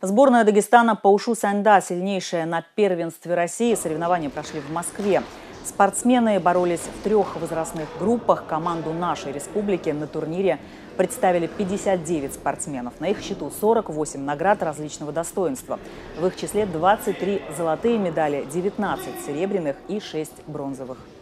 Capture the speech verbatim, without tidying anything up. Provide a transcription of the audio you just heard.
Сборная Дагестана по ушу саньда, сильнейшая на первенстве России. Соревнования прошли в Москве. Спортсмены боролись в трех возрастных группах. Команду нашей республики на турнире представили пятьдесят девять спортсменов. На их счету сорок восемь наград различного достоинства. В их числе двадцать три золотые медали, девятнадцать серебряных и шесть бронзовых.